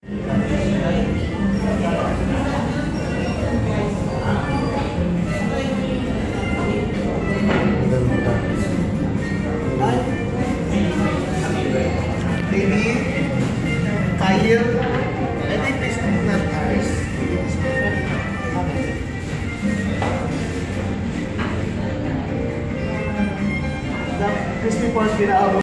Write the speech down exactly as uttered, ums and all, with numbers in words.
Maybe Kyle. I think this is not nice. The crispy part, ginawa mo.